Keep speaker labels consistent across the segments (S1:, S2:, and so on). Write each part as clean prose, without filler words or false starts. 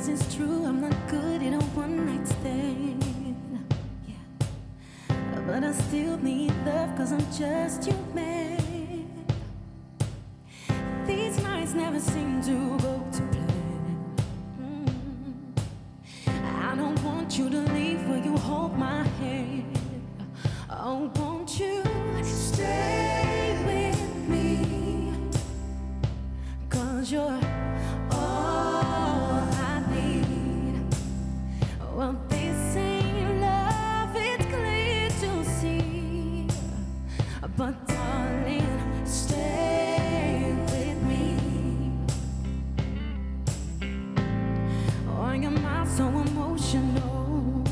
S1: Yes, it's true, I'm not good in a one-night stand. Yeah. But I still need love, cause I'm just your man. These nights never seem to go to plan. I don't want you to leave, will you hold my hand? Oh, won't you stay with me? Cause you're all I need. Well, this ain't love, it's clear to see. But darling, stay with me. Why am I so emotional?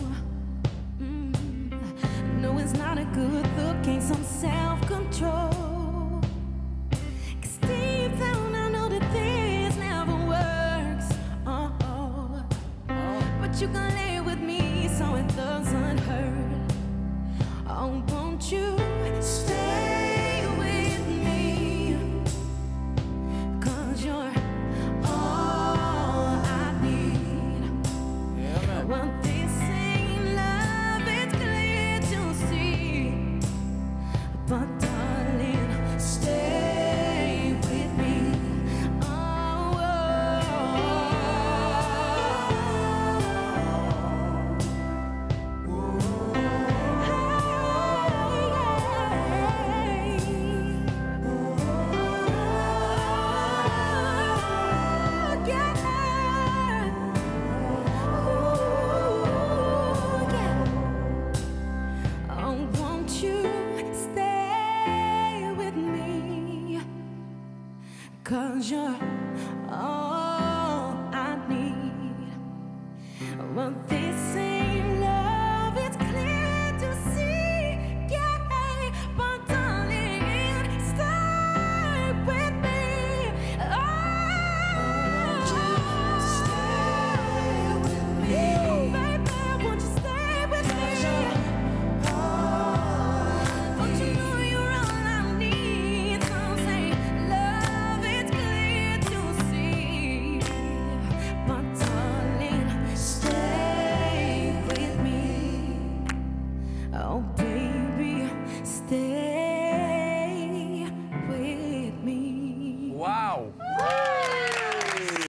S1: No, it's not a good look, ain't some self-control. Cause deep down I know that this never works. But you can lay with me so it doesn't hurt. Oh, won't you stay with me? Cause you're all I need.
S2: Yeah, man.
S1: Well, this ain't love, it's clear to see. But darling, stay with me. Oh, oh, won't you stay with me? Cause you're all